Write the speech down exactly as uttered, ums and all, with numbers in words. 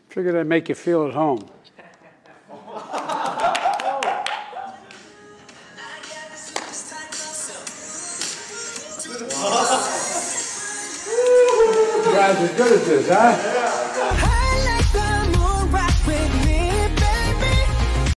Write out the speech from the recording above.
Figured I'd make you feel at home. You guys are good at this, huh?